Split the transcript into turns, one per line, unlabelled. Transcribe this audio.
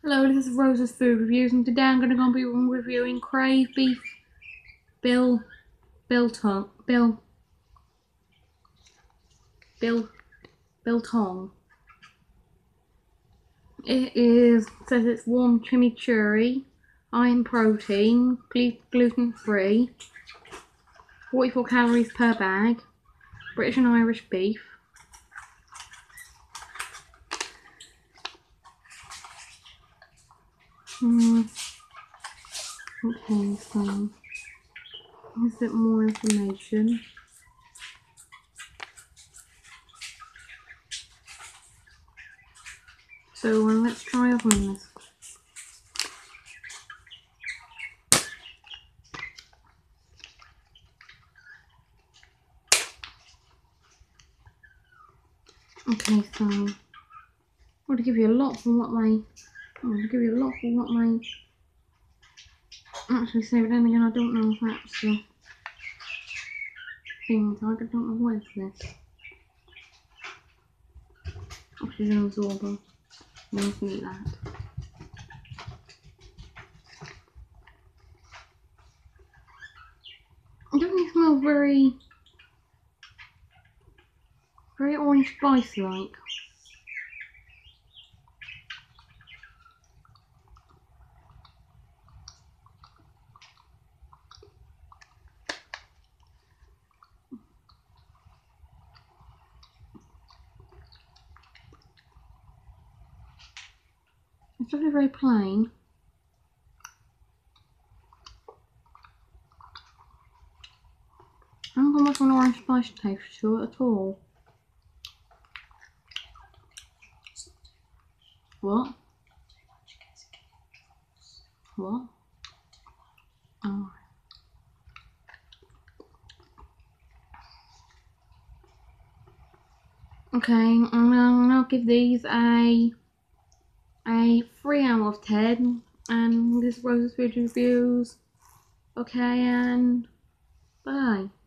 Hello, this is Rosa's Food Reviews, and today I'm going to be reviewing Krave beef biltong. Says it's warm chimicurri, iron protein, gluten free, 44 calories per bag, British and Irish beef. Okay, so here's a bit more information. So let's try opening this. Okay, so I'm going to give you a lot for what they. Actually say, but then again, I don't know if that's the thing. I don't know what is this. Oxygen absorber. Let's eat that. It doesn't smell very orange spice like. It's definitely very plain. I haven't got much of an orange spice taste to it at all. What? What? Oh. Okay, I'm gonna give these a 3 out of 10, and this is Rosa's Food Reviews. Okay, and bye.